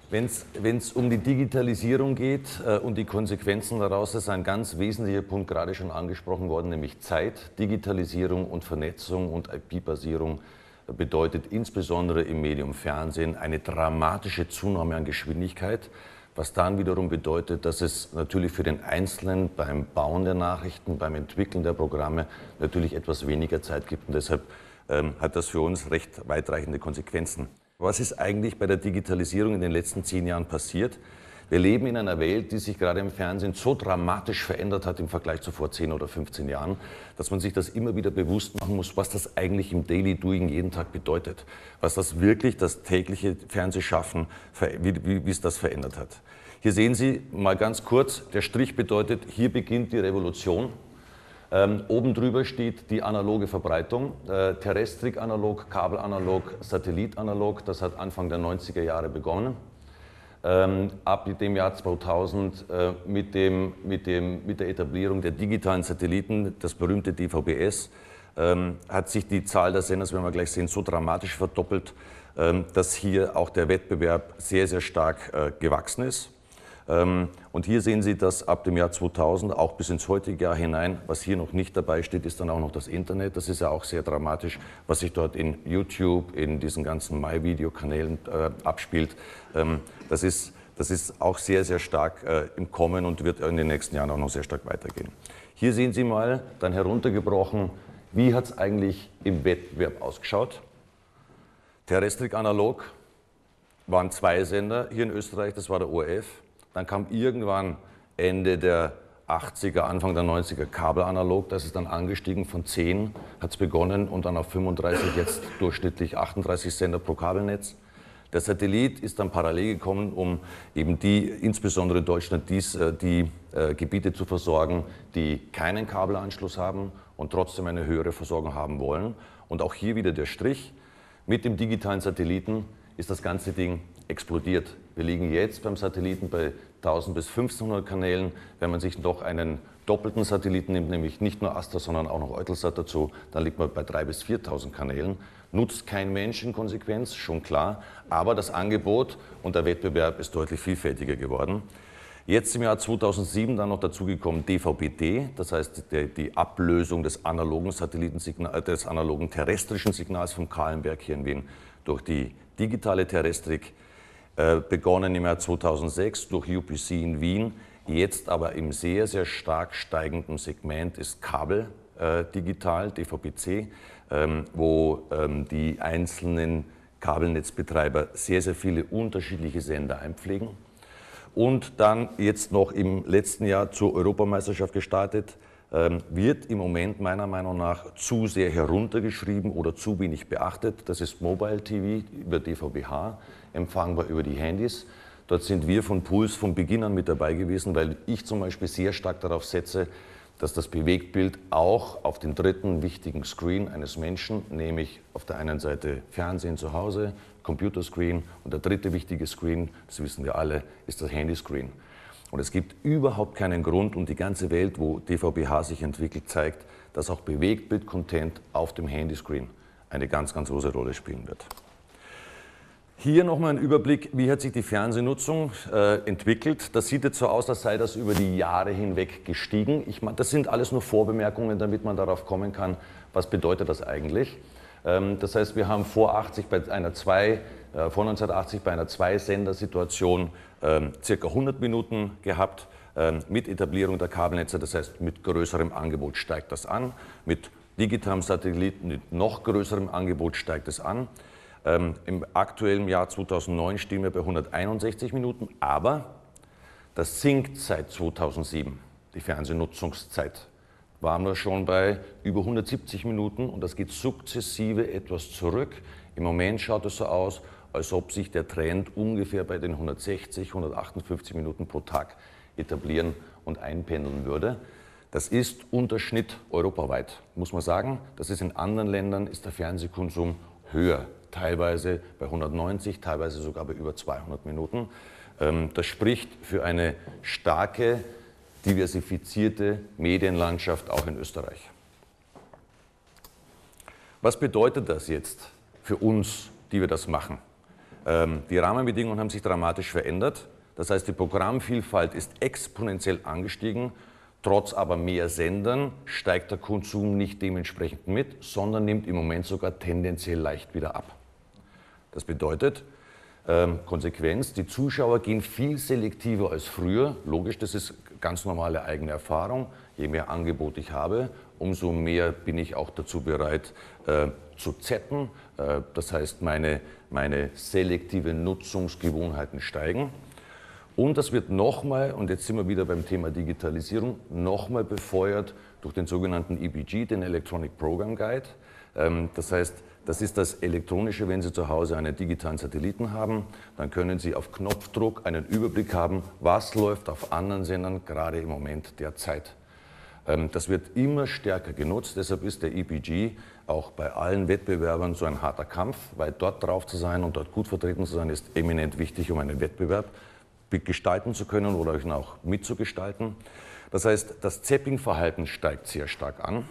Wenn es um die Digitalisierung geht und die Konsequenzen daraus, ist ein ganz wesentlicher Punkt gerade schon angesprochen worden, nämlich Zeit. Digitalisierung und Vernetzung und IP-Basierung bedeutet insbesondere im Medium Fernsehen eine dramatische Zunahme an Geschwindigkeit, was dann wiederum bedeutet, dass es natürlich für den Einzelnen beim Bauen der Nachrichten, beim Entwickeln der Programme natürlich etwas weniger Zeit gibt. Und deshalb hat das für uns recht weitreichende Konsequenzen. Was ist eigentlich bei der Digitalisierung in den letzten 10 Jahren passiert? Wir leben in einer Welt, die sich gerade im Fernsehen so dramatisch verändert hat im Vergleich zu vor 10 oder 15 Jahren, dass man sich das immer wieder bewusst machen muss, was das eigentlich im Daily Doing jeden Tag bedeutet. Was das wirklich, das tägliche Fernsehschaffen, wie es das verändert hat. Hier sehen Sie mal ganz kurz, der Strich bedeutet, hier beginnt die Revolution. Oben drüber steht die analoge Verbreitung, Terrestrik-analog, Kabelanalog, Satellit-analog, das hat Anfang der 90er Jahre begonnen. Ab dem Jahr 2000 mit der Etablierung der digitalen Satelliten, das berühmte DVB-S, hat sich die Zahl der Sender, das werden wir gleich sehen, so dramatisch verdoppelt, dass hier auch der Wettbewerb sehr, sehr stark gewachsen ist. Und hier sehen Sie, dass ab dem Jahr 2000, auch bis ins heutige Jahr hinein, was hier noch nicht dabei steht, ist dann auch noch das Internet. Das ist ja auch sehr dramatisch, was sich dort in YouTube, in diesen ganzen My-Video-Kanälen abspielt. Das ist auch sehr, sehr stark im Kommen und wird in den nächsten Jahren auch noch sehr stark weitergehen. Hier sehen Sie mal, dann heruntergebrochen, wie hat es eigentlich im Wettbewerb ausgeschaut. Terrestrik analog waren 2 Sender hier in Österreich, das war der ORF. Dann kam irgendwann Ende der 80er, Anfang der 90er Kabelanalog, das ist dann angestiegen, von 10 hat es begonnen und dann auf 35, jetzt durchschnittlich 38 Sender pro Kabelnetz. Der Satellit ist dann parallel gekommen, um eben insbesondere in Deutschland, die Gebiete zu versorgen, die keinen Kabelanschluss haben und trotzdem eine höhere Versorgung haben wollen. Und auch hier wieder der Strich, mit dem digitalen Satelliten ist das ganze Ding explodiert. Wir liegen jetzt beim Satelliten bei 1000 bis 1500 Kanälen. Wenn man sich noch einen doppelten Satelliten nimmt, nämlich nicht nur Astra, sondern auch noch Eutelsat dazu, dann liegt man bei 3000 bis 4000 Kanälen. Nutzt kein Mensch in Konsequenz, schon klar, aber das Angebot und der Wettbewerb ist deutlich vielfältiger geworden. Jetzt im Jahr 2007 dann noch dazugekommen DVB-T, das heißt die Ablösung des analogen des analogen terrestrischen Signals vom Kahlenberg hier in Wien durch die digitale Terrestrik, begonnen im Jahr 2006 durch UPC in Wien, jetzt aber im sehr, sehr stark steigenden Segment ist Kabel digital, DVB-C, wo die einzelnen Kabelnetzbetreiber sehr, sehr viele unterschiedliche Sender einpflegen. Und dann jetzt noch im letzten Jahr zur Europameisterschaft gestartet, wird im Moment meiner Meinung nach zu sehr heruntergeschrieben oder zu wenig beachtet. Das ist Mobile TV über DVB-H, empfangbar über die Handys. Dort sind wir von Puls von Beginn an mit dabei gewesen, weil ich zum Beispiel sehr stark darauf setze, dass das Bewegtbild auch auf den dritten wichtigen Screen eines Menschen, nämlich auf der einen Seite Fernsehen zu Hause, Computerscreen und der dritte wichtige Screen, das wissen wir alle, ist das Handyscreen. Und es gibt überhaupt keinen Grund und die ganze Welt, wo DVB-H sich entwickelt, zeigt, dass auch Bewegtbild-Content auf dem Handyscreen eine ganz, ganz große Rolle spielen wird. Hier nochmal ein Überblick, wie hat sich die Fernsehnutzung entwickelt. Das sieht jetzt so aus, als sei das über die Jahre hinweg gestiegen. Das sind alles nur Vorbemerkungen, damit man darauf kommen kann, was bedeutet das eigentlich. Das heißt, wir haben vor 1980 bei einer Zwei-Sender-Situation circa 100 Minuten gehabt. Mit Etablierung der Kabelnetze, das heißt mit größerem Angebot steigt das an. Mit digitalem Satelliten, mit noch größerem Angebot steigt es an. Im aktuellen Jahr 2009 stehen wir bei 161 Minuten, aber das sinkt seit 2007, die Fernsehnutzungszeit. Waren wir schon bei über 170 Minuten und das geht sukzessive etwas zurück. Im Moment schaut es so aus, als ob sich der Trend ungefähr bei den 160, 158 Minuten pro Tag etablieren und einpendeln würde. Das ist Unterschnitt europaweit, muss man sagen. Das ist in anderen Ländern, ist der Fernsehkonsum höher. Teilweise bei 190, teilweise sogar bei über 200 Minuten. Das spricht für eine starke, diversifizierte Medienlandschaft auch in Österreich. Was bedeutet das jetzt für uns, die wir das machen? Die Rahmenbedingungen haben sich dramatisch verändert. Das heißt, die Programmvielfalt ist exponentiell angestiegen. Trotz aber mehr Sendern steigt der Konsum nicht dementsprechend mit, sondern nimmt im Moment sogar tendenziell leicht wieder ab. Das bedeutet, Konsequenz, die Zuschauer gehen viel selektiver als früher. Logisch, das ist ganz normale eigene Erfahrung. Je mehr Angebot ich habe, umso mehr bin ich auch dazu bereit zu zappen. Das heißt, meine selektive Nutzungsgewohnheiten steigen. Und das wird nochmal, und jetzt sind wir wieder beim Thema Digitalisierung, nochmal befeuert durch den sogenannten EPG, den Electronic Program Guide. Das heißt, das ist das Elektronische, wenn Sie zu Hause einen digitalen Satelliten haben, dann können Sie auf Knopfdruck einen Überblick haben, was läuft auf anderen Sendern gerade im Moment derzeit. Das wird immer stärker genutzt, deshalb ist der EPG auch bei allen Wettbewerbern so ein harter Kampf, weil dort drauf zu sein und dort gut vertreten zu sein, ist eminent wichtig, um einen Wettbewerb gestalten zu können oder ihn auch mitzugestalten. Das heißt, das Zapping-Verhalten steigt sehr stark an,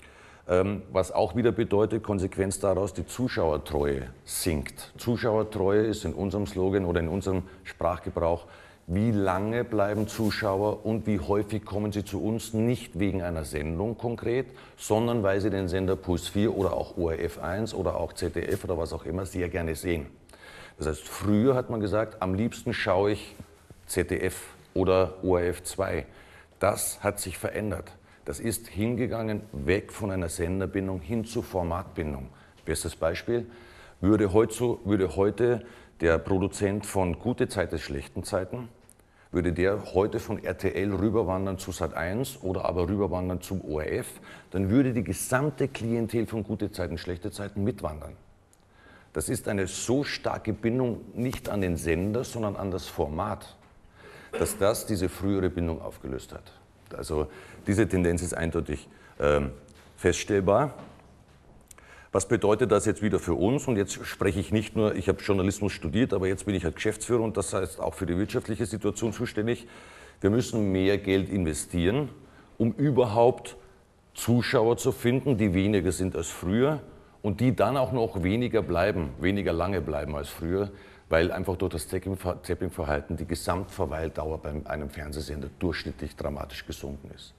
was auch wieder bedeutet, Konsequenz daraus, die Zuschauertreue sinkt. Zuschauertreue ist in unserem Slogan oder in unserem Sprachgebrauch, wie lange bleiben Zuschauer und wie häufig kommen sie zu uns, nicht wegen einer Sendung konkret, sondern weil sie den Sender Puls 4 oder auch ORF 1 oder auch ZDF oder was auch immer sehr gerne sehen. Das heißt, früher hat man gesagt, am liebsten schaue ich ZDF oder ORF 2. Das hat sich verändert. Das ist hingegangen, weg von einer Senderbindung hin zu Formatbindung. Bestes Beispiel, würde heute der Produzent von Gute Zeiten, schlechten Zeiten, würde der heute von RTL rüberwandern zu Sat.1 oder aber rüberwandern zum ORF, dann würde die gesamte Klientel von Gute Zeiten, schlechte Zeiten mitwandern. Das ist eine so starke Bindung nicht an den Sender, sondern an das Format, dass das diese frühere Bindung aufgelöst hat. Also diese Tendenz ist eindeutig feststellbar. Was bedeutet das jetzt wieder für uns? Und jetzt spreche ich nicht nur, ich habe Journalismus studiert, aber jetzt bin ich halt Geschäftsführer und das heißt auch für die wirtschaftliche Situation zuständig. Wir müssen mehr Geld investieren, um überhaupt Zuschauer zu finden, die weniger sind als früher und die dann auch noch weniger lange bleiben als früher, weil einfach durch das Zapping-Verhalten die Gesamtverweildauer bei einem Fernsehsender durchschnittlich dramatisch gesunken ist.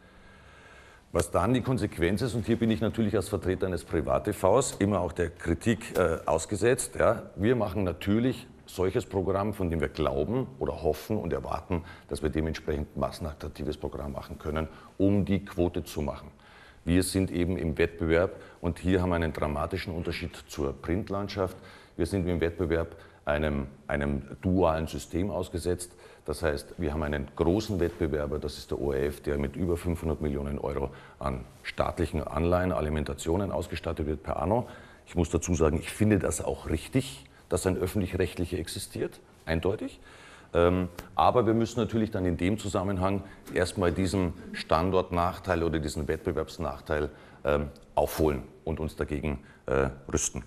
Was dann die Konsequenz ist, und hier bin ich natürlich als Vertreter eines Privat-TVs immer auch der Kritik ausgesetzt, ja, wir machen natürlich solches Programm, von dem wir glauben oder hoffen und erwarten, dass wir dementsprechend massenattraktives Programm machen können, um die Quote zu machen. Wir sind eben im Wettbewerb und hier haben wir einen dramatischen Unterschied zur Printlandschaft. Wir sind im Wettbewerb einem dualen System ausgesetzt. Das heißt, wir haben einen großen Wettbewerber, das ist der ORF, der mit über 500 Millionen Euro an staatlichen Anleihen, Alimentationen ausgestattet wird per anno. Ich muss dazu sagen, ich finde das auch richtig, dass ein öffentlich-rechtlicher existiert, eindeutig. Aber wir müssen natürlich dann in dem Zusammenhang erstmal diesen Standortnachteil oder diesen Wettbewerbsnachteil aufholen und uns dagegen rüsten.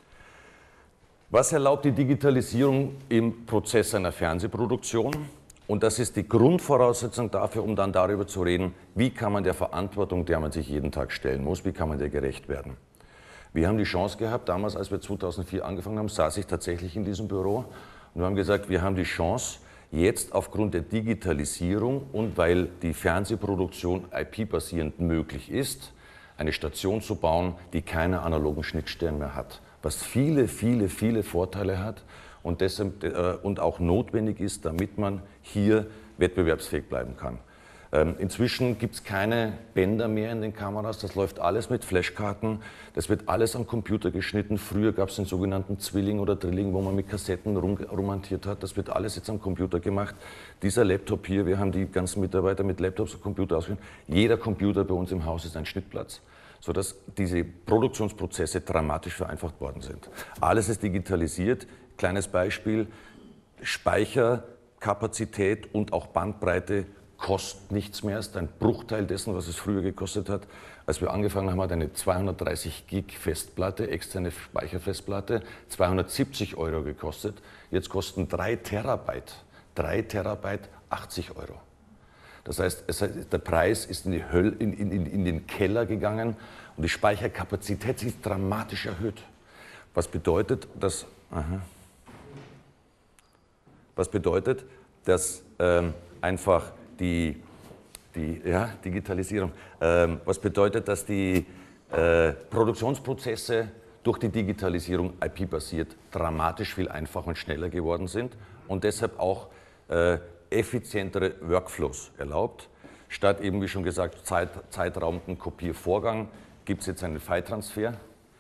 Was erlaubt die Digitalisierung im Prozess einer Fernsehproduktion? Und das ist die Grundvoraussetzung dafür, um dann darüber zu reden, wie kann man der Verantwortung, der man sich jeden Tag stellen muss, wie kann man der gerecht werden. Wir haben die Chance gehabt, damals, als wir 2004 angefangen haben, saß ich tatsächlich in diesem Büro und wir haben gesagt, wir haben die Chance, jetzt aufgrund der Digitalisierung und weil die Fernsehproduktion IP-basierend möglich ist, eine Station zu bauen, die keine analogen Schnittstellen mehr hat. Was viele Vorteile hat und, deshalb, und auch notwendig ist, damit man hier wettbewerbsfähig bleiben kann. Inzwischen gibt es keine Bänder mehr in den Kameras, das läuft alles mit Flashkarten, das wird alles am Computer geschnitten. Früher gab es den sogenannten Zwilling oder Drilling, wo man mit Kassetten rummontiert hat, das wird alles jetzt am Computer gemacht. Dieser Laptop hier, wir haben die ganzen Mitarbeiter mit Laptops und Computer ausgeführt. Jeder Computer bei uns im Haus ist ein Schnittplatz, sodass diese Produktionsprozesse dramatisch vereinfacht worden sind. Alles ist digitalisiert. Kleines Beispiel, Speicherkapazität und auch Bandbreite kostet nichts mehr, ist ein Bruchteil dessen, was es früher gekostet hat. Als wir angefangen haben, hat eine 230 Gig Festplatte, externe Speicherfestplatte, 270 € gekostet. Jetzt kosten 3 Terabyte 80 €. Das heißt, der Preis ist in den Keller gegangen und die Speicherkapazität ist dramatisch erhöht. Was bedeutet, dass... Was bedeutet, dass einfach die Digitalisierung, was bedeutet, dass die Produktionsprozesse durch die Digitalisierung IP-basiert dramatisch viel einfacher und schneller geworden sind und deshalb auch effizientere Workflows erlaubt. Statt eben, wie schon gesagt, zeitraumenden Kopiervorgang gibt es jetzt einen File-Transfer.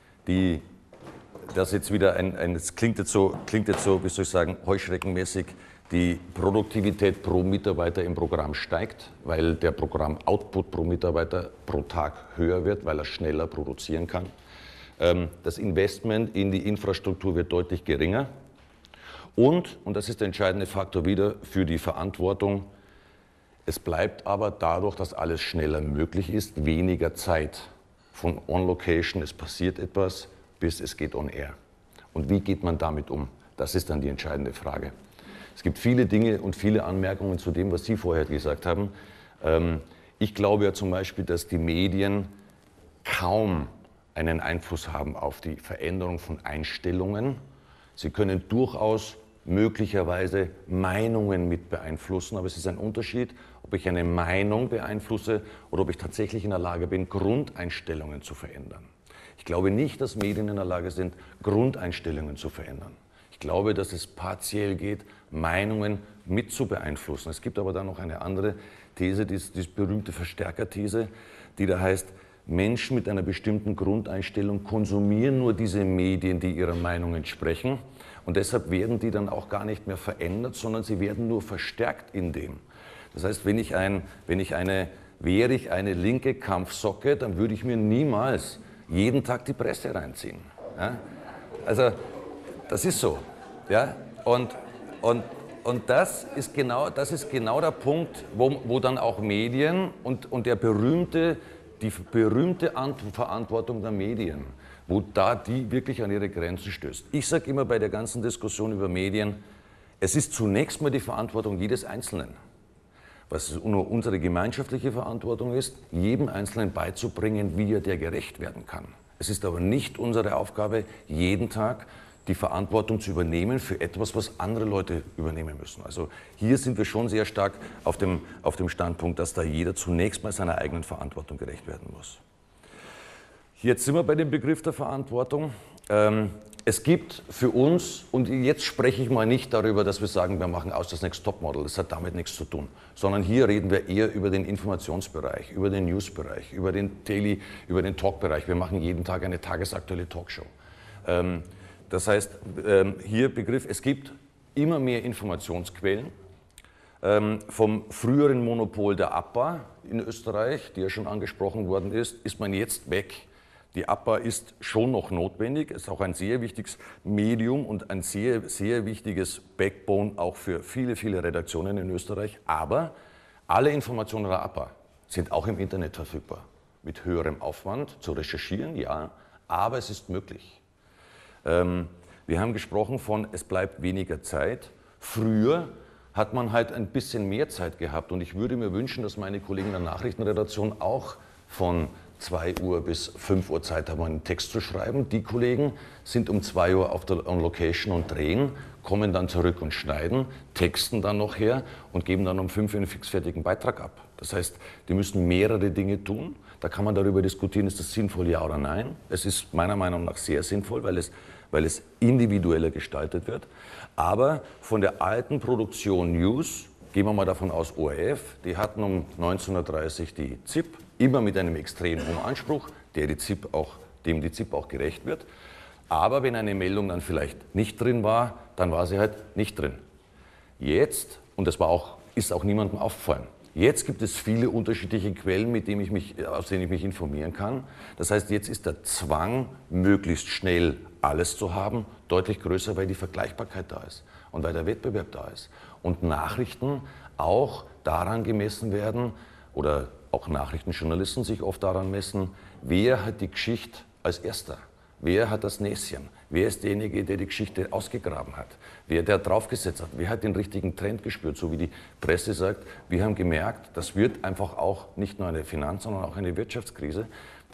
Das jetzt wieder das klingt jetzt so, wie soll ich sagen, heuschreckenmäßig. Die Produktivität pro Mitarbeiter im Programm steigt, weil der Programm-Output pro Mitarbeiter pro Tag höher wird, weil er schneller produzieren kann. Das Investment in die Infrastruktur wird deutlich geringer. Und das ist der entscheidende Faktor wieder für die Verantwortung, es bleibt aber dadurch, dass alles schneller möglich ist, weniger Zeit von On-Location, es passiert etwas, bis es geht on-air. Und wie geht man damit um? Das ist dann die entscheidende Frage. Es gibt viele Dinge und viele Anmerkungen zu dem, was Sie vorher gesagt haben. Ich glaube ja zum Beispiel, dass die Medien kaum einen Einfluss haben auf die Veränderung von Einstellungen. Sie können durchaus möglicherweise Meinungen mit beeinflussen, aber es ist ein Unterschied, ob ich eine Meinung beeinflusse oder ob ich tatsächlich in der Lage bin, Grundeinstellungen zu verändern. Ich glaube nicht, dass Medien in der Lage sind, Grundeinstellungen zu verändern. Ich glaube, dass es partiell geht, Meinungen mit zu beeinflussen. Es gibt aber dann noch eine andere These, die berühmte Verstärkerthese, die da heißt, Menschen mit einer bestimmten Grundeinstellung konsumieren nur diese Medien, die ihrer Meinung entsprechen. Und deshalb werden die dann auch gar nicht mehr verändert, sondern sie werden nur verstärkt in dem. Das heißt, wäre ich eine linke Kampfsocke, dann würde ich mir niemals jeden Tag die Presse reinziehen. Ja? Also, das ist so. Ja? Und das ist genau der Punkt, wo dann auch Medien und die berühmte Verantwortung der Medien, wo da die wirklich an ihre Grenzen stößt. Ich sage immer bei der ganzen Diskussion über Medien, es ist zunächst mal die Verantwortung jedes Einzelnen. Was nur unsere gemeinschaftliche Verantwortung ist, jedem Einzelnen beizubringen, wie er der gerecht werden kann. Es ist aber nicht unsere Aufgabe, jeden Tag die Verantwortung zu übernehmen für etwas, was andere Leute übernehmen müssen. Also hier sind wir schon sehr stark auf dem Standpunkt, dass da jeder zunächst mal seiner eigenen Verantwortung gerecht werden muss. Jetzt sind wir bei dem Begriff der Verantwortung. Es gibt für uns, und jetzt spreche ich mal nicht darüber, dass wir sagen, wir machen aus das Next Topmodel, das hat damit nichts zu tun, sondern hier reden wir eher über den Informationsbereich, über den Newsbereich, über den Talkbereich. Wir machen jeden Tag eine tagesaktuelle Talkshow. Das heißt, hier Begriff, es gibt immer mehr Informationsquellen. Vom früheren Monopol der APA in Österreich, die ja schon angesprochen worden ist man jetzt weg. Die APA ist schon noch notwendig, ist auch ein sehr wichtiges Medium und ein sehr, sehr wichtiges Backbone auch für viele, viele Redaktionen in Österreich. Aber alle Informationen der APA sind auch im Internet verfügbar. Mit höherem Aufwand zu recherchieren, ja, aber es ist möglich. Wir haben gesprochen von, es bleibt weniger Zeit. Früher hat man halt ein bisschen mehr Zeit gehabt und ich würde mir wünschen, dass meine Kollegen in der Nachrichtenredaktion auch von 2 Uhr bis 5 Uhr Zeit haben, einen Text zu schreiben. Die Kollegen sind um 2 Uhr on Location und drehen, kommen dann zurück und schneiden, texten dann noch her und geben dann um 5 Uhr einen fixfertigen Beitrag ab. Das heißt, die müssen mehrere Dinge tun. Da kann man darüber diskutieren, ist das sinnvoll, ja oder nein. Es ist meiner Meinung nach sehr sinnvoll, weil es individueller gestaltet wird. Aber von der alten Produktion News, gehen wir mal davon aus, ORF, die hatten um 19:30 Uhr die ZIP, immer mit einem extrem hohen Anspruch, dem die ZIP auch gerecht wird. Aber wenn eine Meldung dann vielleicht nicht drin war, dann war sie halt nicht drin. Jetzt, und das ist auch niemandem aufgefallen, jetzt gibt es viele unterschiedliche Quellen, aus denen ich mich informieren kann. Das heißt, jetzt ist der Zwang, möglichst schnell alles zu haben, deutlich größer, weil die Vergleichbarkeit da ist und weil der Wettbewerb da ist. Und Nachrichten auch daran gemessen werden, oder auch Nachrichtenjournalisten sich oft daran messen, wer hat die Geschichte als Erster? Wer hat das Näschen? Wer ist derjenige, der die Geschichte ausgegraben hat? Wer der draufgesetzt hat? Wer hat den richtigen Trend gespürt? So wie die Presse sagt, wir haben gemerkt, das wird einfach auch nicht nur eine Finanz-, sondern auch eine Wirtschaftskrise, dass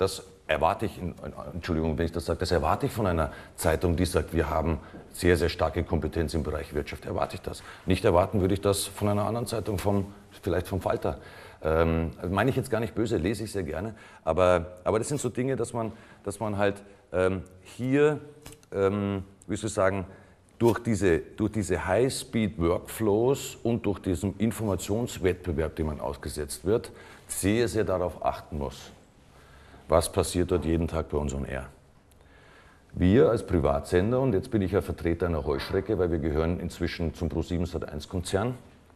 erwarte ich, Entschuldigung, wenn ich das sage, das erwarte ich von einer Zeitung, die sagt, wir haben sehr, sehr starke Kompetenz im Bereich Wirtschaft. Erwarte ich das. Nicht erwarten würde ich das von einer anderen Zeitung, vielleicht vom Falter. Meine ich jetzt gar nicht böse, lese ich sehr gerne. Aber das sind so Dinge, dass man halt hier, wie soll ich sagen, durch diese High-Speed-Workflows und durch diesen Informationswettbewerb, dem man ausgesetzt wird, sehr, sehr darauf achten muss. Was passiert dort jeden Tag bei uns on Air? Wir als Privatsender, und jetzt bin ich ja Vertreter einer Heuschrecke, weil wir gehören inzwischen zum ProSiebenSat.1-Konzern,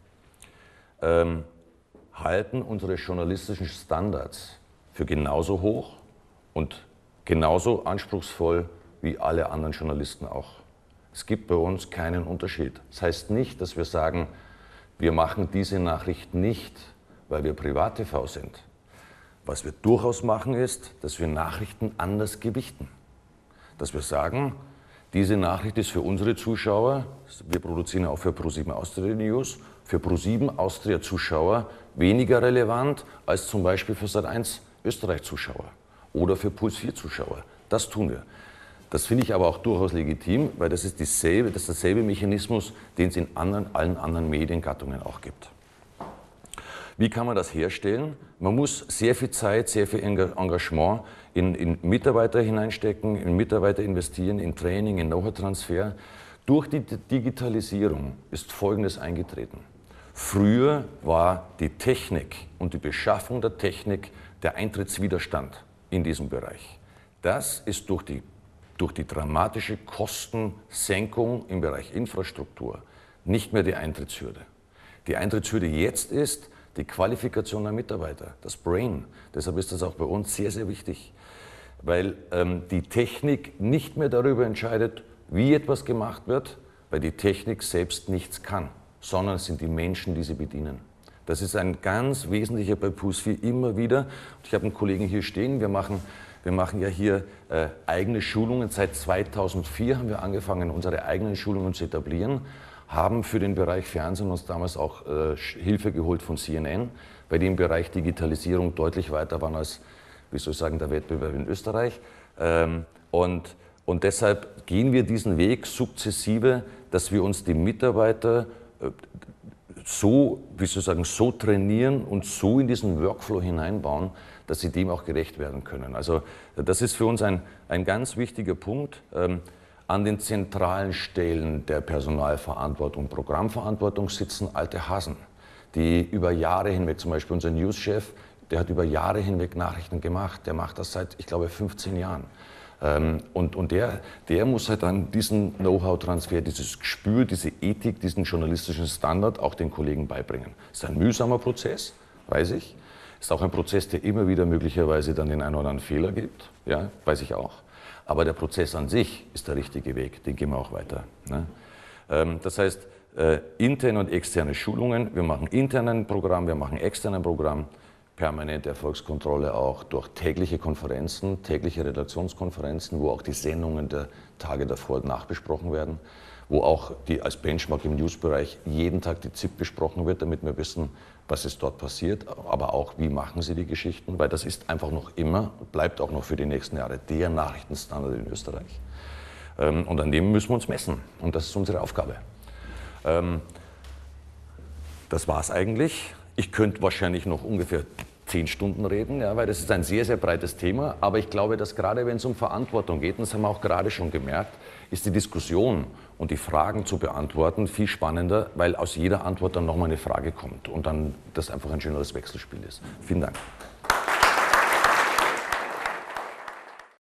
halten unsere journalistischen Standards für genauso hoch und genauso anspruchsvoll wie alle anderen Journalisten auch. Es gibt bei uns keinen Unterschied. Das heißt nicht, dass wir sagen, wir machen diese Nachricht nicht, weil wir Privat-TV sind. Was wir durchaus machen ist, dass wir Nachrichten anders gewichten. Dass wir sagen, diese Nachricht ist für unsere Zuschauer, wir produzieren auch für ProSieben Austria News, für ProSieben Austria Zuschauer weniger relevant als zum Beispiel für Sat.1 Österreich Zuschauer oder für Puls 4 Zuschauer. Das tun wir. Das finde ich aber auch durchaus legitim, weil das ist derselbe Mechanismus, den es in allen anderen Mediengattungen auch gibt. Wie kann man das herstellen? Man muss sehr viel Zeit, sehr viel Engagement in Mitarbeiter hineinstecken, in Mitarbeiter investieren, in Training, in Know-how-Transfer. Durch die Digitalisierung ist Folgendes eingetreten. Früher war die Technik und die Beschaffung der Technik der Eintrittswiderstand in diesem Bereich. Das ist durch die dramatische Kostensenkung im Bereich Infrastruktur nicht mehr die Eintrittshürde. Die Eintrittshürde jetzt ist die Qualifikation der Mitarbeiter, das Brain. Deshalb ist das auch bei uns sehr, sehr wichtig, weil die Technik nicht mehr darüber entscheidet, wie etwas gemacht wird, weil die Technik selbst nichts kann, sondern es sind die Menschen, die sie bedienen. Das ist ein ganz wesentlicher bei Puls 4 immer wieder. Und ich habe einen Kollegen hier stehen, wir machen ja hier eigene Schulungen. Seit 2004 haben wir angefangen, unsere eigenen Schulungen zu etablieren, haben für den Bereich Fernsehen uns damals auch Hilfe geholt von CNN, weil die im Bereich Digitalisierung deutlich weiter waren als, wie soll ich sagen, der Wettbewerb in Österreich. Und deshalb gehen wir diesen Weg sukzessive, dass wir uns die Mitarbeiter so, wie soll ich sagen, so trainieren und so in diesen Workflow hineinbauen, dass sie dem auch gerecht werden können. Also das ist für uns ein ganz wichtiger Punkt. An den zentralen Stellen der Personalverantwortung, Programmverantwortung sitzen alte Hasen, die über Jahre hinweg, zum Beispiel unser Newschef, der hat über Jahre hinweg Nachrichten gemacht, der macht das seit, ich glaube, 15 Jahren. Und der muss halt dann diesen Know-how-Transfer, dieses Gespür, diese Ethik, diesen journalistischen Standard auch den Kollegen beibringen. Das ist ein mühsamer Prozess, weiß ich. Ist auch ein Prozess, der immer wieder möglicherweise dann den einen oder anderen Fehler gibt, ja, weiß ich auch. Aber der Prozess an sich ist der richtige Weg, den gehen wir auch weiter. Ne? Das heißt, interne und externe Schulungen, wir machen internen Programm, wir machen externen Programm, permanente Erfolgskontrolle auch durch tägliche Konferenzen, tägliche Redaktionskonferenzen, wo auch die Sendungen der Tage davor nachbesprochen werden, wo auch als Benchmark im Newsbereich jeden Tag die ZIP besprochen wird, damit wir wissen, was ist dort passiert, aber auch, wie machen sie die Geschichten, weil das ist einfach noch immer, bleibt auch noch für die nächsten Jahre der Nachrichtenstandard in Österreich. Und an dem müssen wir uns messen und das ist unsere Aufgabe. Das war's eigentlich. Ich könnte wahrscheinlich noch ungefähr 10 Stunden reden, ja, weil das ist ein sehr, sehr breites Thema. Aber ich glaube, dass gerade wenn es um Verantwortung geht, und das haben wir auch gerade schon gemerkt, ist die Diskussion und die Fragen zu beantworten viel spannender, weil aus jeder Antwort dann nochmal eine Frage kommt und dann das einfach ein schöneres Wechselspiel ist. Vielen Dank.